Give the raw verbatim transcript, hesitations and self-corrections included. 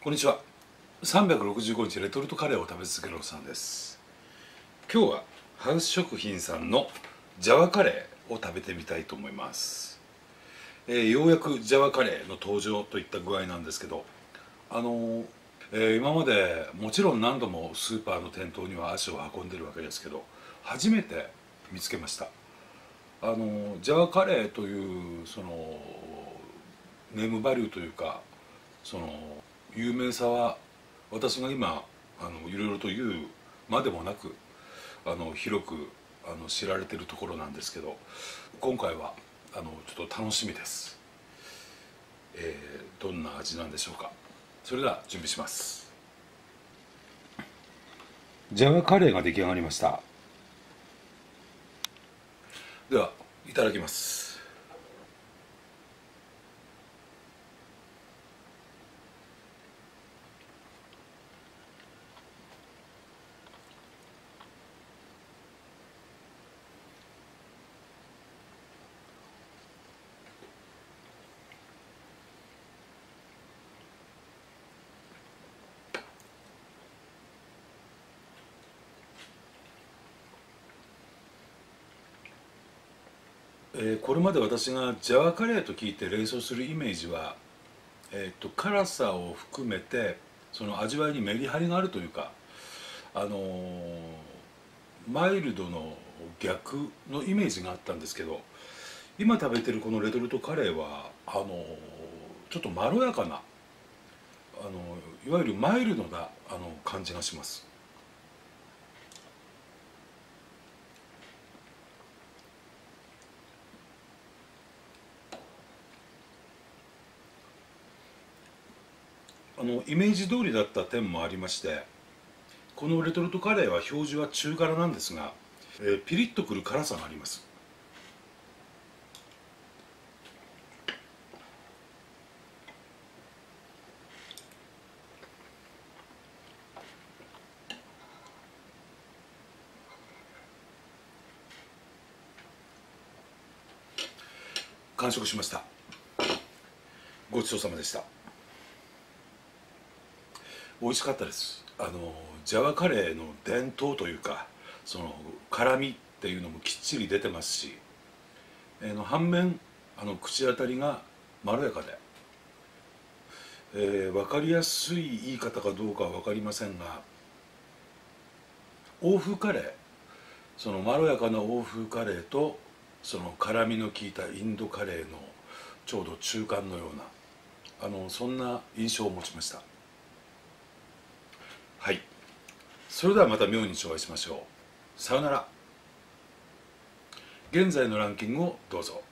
こんにちは。さんびゃくろくじゅうごにちレトルトカレーを食べ続けるおっさんです。今日はハウス食品さんのジャワカレーを食べてみたいと思います。えー、ようやくジャワカレーの登場といった具合なんですけど、あのーえー今までもちろん何度もスーパーの店頭には足を運んでるわけですけど、初めて見つけました。あのージャワカレーというそのネームバリューというか、その有名さは私が今あのいろいろと言うまでもなく、あの広くあの知られているところなんですけど、今回はあのちょっと楽しみです。えーどんな味なんでしょうか。それでは準備します。ジャワカレーが出来上がりました。ではいただきます。えーこれまで私がジャワカレーと聞いて連想するイメージは、えー、と辛さを含めてその味わいにメリハリがあるというか、あのーマイルドの逆のイメージがあったんですけど、今食べてるこのレトルトカレーはあのーちょっとまろやかな、あのーいわゆるマイルドなあの感じがします。あのイメージ通りだった点もありまして、このレトルトカレーは表示は中辛なんですが、えーピリッとくる辛さがあります。完食しました。ごちそうさまでした。美味しかったです。あのジャワカレーの伝統というか、その辛みっていうのもきっちり出てますし、えーの反面あの口当たりがまろやかで、えー分かりやすい言い方かどうかは分かりませんが、欧風カレー、そのまろやかな欧風カレーとその辛みの効いたインドカレーのちょうど中間のような、あのそんな印象を持ちました。はい、それではまた明日お会いしましょう。さよなら。現在のランキングをどうぞ。